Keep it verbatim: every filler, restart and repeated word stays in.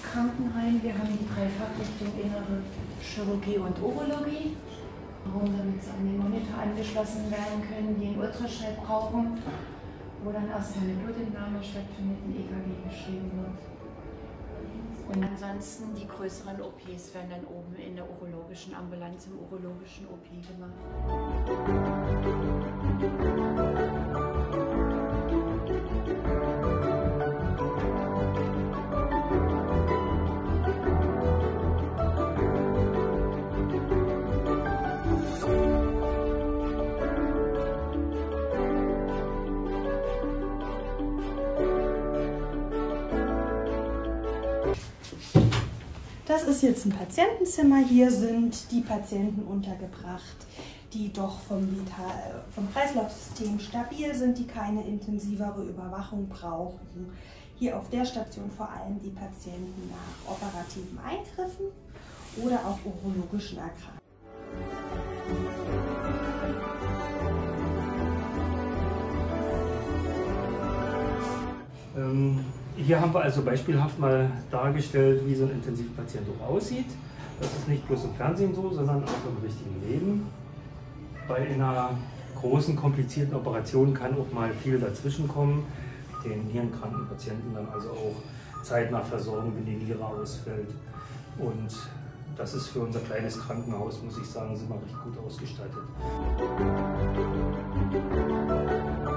Krankenhain. Wir haben die drei Fachrichtungen Innere Chirurgie und Urologie. Warum, damit sie an den Monitor angeschlossen werden können, die einen Ultraschall brauchen, wo dann erstmal eine Blutentnahme stattfindet, ein E K G geschrieben wird. Und ansonsten die größeren O Ps werden dann oben in der urologischen Ambulanz, im urologischen O P gemacht. Das ist jetzt ein Patientenzimmer. Hier sind die Patienten untergebracht, die doch vom, Vital, vom Kreislaufsystem stabil sind, die keine intensivere Überwachung brauchen. Hier auf der Station vor allem die Patienten nach operativen Eingriffen oder auch urologischen Erkrankungen. Ähm, hier haben wir also beispielhaft mal dargestellt, wie so ein Intensivpatient auch aussieht. Das ist nicht bloß im Fernsehen so, sondern auch im richtigen Leben. Bei einer großen, komplizierten Operation kann auch mal viel dazwischen kommen. Den nierenkranken Patienten dann also auch zeitnah versorgen, wenn die Niere ausfällt. Und das ist für unser kleines Krankenhaus, muss ich sagen, sind wir recht gut ausgestattet.